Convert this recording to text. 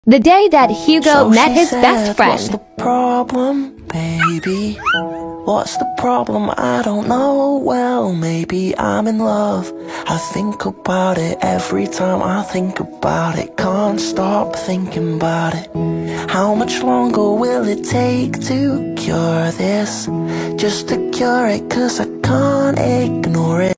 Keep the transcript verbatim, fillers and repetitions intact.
The day that Hugo So met she his said, best "What's the friend. problem, baby? What's the problem? I don't know. Well, maybe I'm in love. I think about it every time I think about it. Can't stop thinking about it. How much longer will it take to cure this? Just to cure it, 'cause I can't ignore it.